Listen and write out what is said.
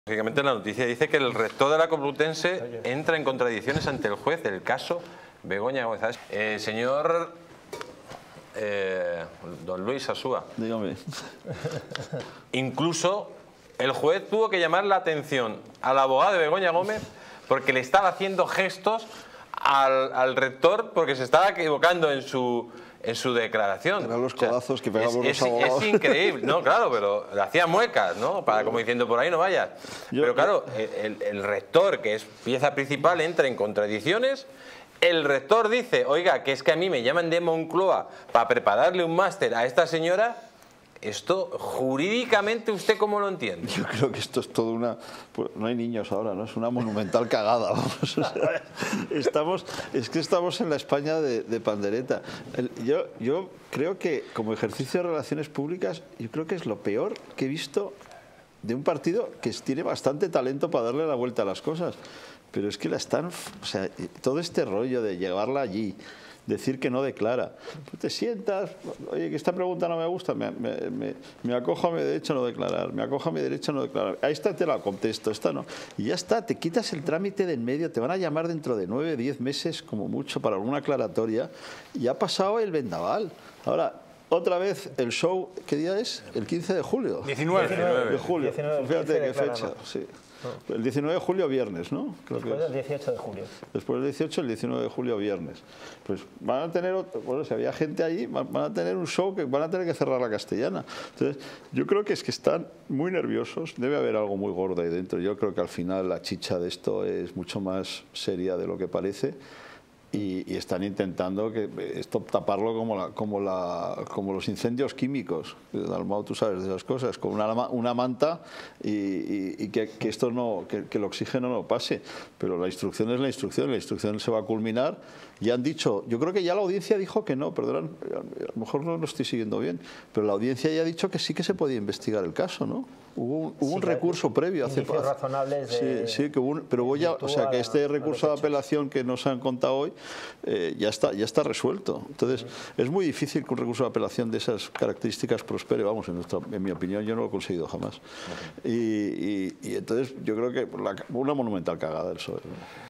Lógicamente la noticia dice que el rector de la Complutense entra en contradicciones ante el juez del caso Begoña Gómez. Señor don Luis Asúa. Dígame. Incluso el juez tuvo que llamar la atención al abogado de Begoña Gómez porque le estaba haciendo gestos al rector porque se estaba equivocando en su declaración. Eran los codazos que pegaban los abogados. Es increíble, no, claro, pero le hacía muecas, ¿no? Para como diciendo, por ahí no vayas. Pero claro, el rector, que es pieza principal, entra en contradicciones. El rector dice, oiga, que es que a mí me llaman de Moncloa para prepararle un máster a esta señora. Esto, jurídicamente, ¿usted cómo lo entiende? Yo creo que esto es todo una... Pues no hay niños ahora, ¿no? Es una monumental cagada, vamos. O sea, estamos en la España de pandereta. Yo creo que, como ejercicio de relaciones públicas, yo creo que es lo peor que he visto de un partido que tiene bastante talento para darle la vuelta a las cosas. Pero es que la están... O sea, todo este rollo de llevarla allí, decir que no declara. Tú te sientas, oye, que esta pregunta no me gusta, me acojo a mi derecho a no declarar, me acojo a mi derecho a no declarar. A esta te la contesto, esta no. Y ya está, te quitas el trámite de en medio, te van a llamar dentro de 9, 10 meses, como mucho, para alguna aclaratoria, y ha pasado el vendaval. Ahora, otra vez, el show, ¿qué día es? El 15 de julio. 19 de julio. 19, Fíjate qué fecha, sí. El 19 de julio, viernes, ¿no? Creo después del 18 de julio. Después del 18, el 19 de julio, viernes. Pues van a tener, bueno, si había gente allí, van a tener un show que van a tener que cerrar la Castellana. Entonces, yo creo que es que están muy nerviosos, debe haber algo muy gordo ahí dentro. Yo creo que al final la chicha de esto es mucho más seria de lo que parece. Y están intentando que esto taparlo como los incendios químicos. Dalmau, tú sabes de esas cosas, con una manta y que esto no, que el oxígeno no pase. Pero la instrucción es la instrucción se va a culminar. Ya han dicho, yo creo que ya la audiencia dijo que no, perdón, a lo mejor no lo estoy siguiendo bien, pero la audiencia ya ha dicho que sí que se podía investigar el caso, ¿no? Hubo un recurso previo hace poco. Razonables de, sí, que hubo pero voy a, o sea, que este recurso de apelación que nos han contado hoy ya está resuelto. Entonces, es muy difícil que un recurso de apelación de esas características prospere, vamos, en mi opinión yo no lo he conseguido jamás. Y entonces yo creo que una monumental cagada el PSOE.